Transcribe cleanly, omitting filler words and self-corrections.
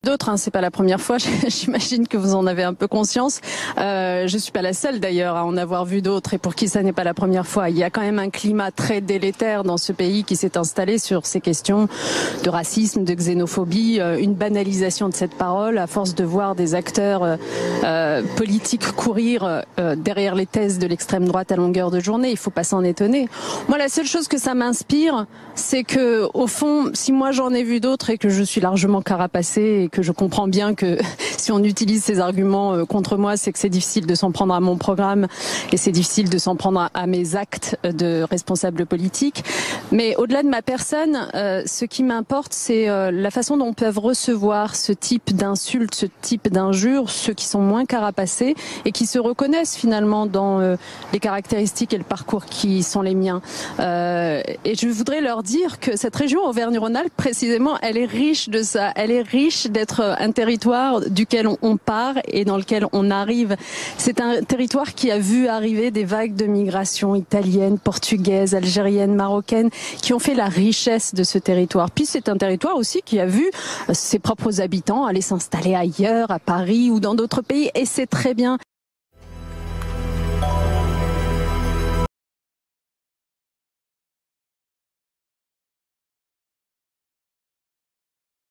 d'autres, hein, c'est pas la première fois, j'imagine que vous en avez un peu conscience. Je suis pas la seule d'ailleurs à en avoir vu d'autres et pour qui ça n'est pas la première fois. Il y a quand même un climat très délétère dans ce pays qui s'est installé sur ces questions de racisme, de xénophobie, une banalisation de cette parole à force de voir des acteurs politiques courir derrière les thèses de l'extrême droite à longueur de journée. Il faut pas s'en étonner. Moi, la seule chose que ça m'inspire, c'est que au fond, si moi j'en ai vu d'autres et que je suis largement carapacée et que je comprends bien que si on utilise ces arguments contre moi, c'est que c'est difficile de s'en prendre à mon programme et c'est difficile de s'en prendre à mes actes de responsable politique. Mais au-delà de ma personne, ce qui m'importe, c'est la façon dont peuvent recevoir ce type d'insultes, ce type d'injures, ceux qui sont moins carapacés et qui se reconnaissent finalement dans les caractéristiques et le parcours qui sont les miens. Et je voudrais leur dire que cette région Auvergne-Rhône-Alpes, précisément, elle est riche de ça. Elle est riche d'être un territoire duquel on part et dans lequel on arrive. C'est un territoire qui a vu arriver des vagues de migration italienne, portugaise, algérienne, marocaine, qui ont fait la richesse de ce territoire. Puis c'est un territoire aussi qui a vu ses propres habitants aller s'installer ailleurs, à Paris ou dans d'autres pays, et c'est très bien.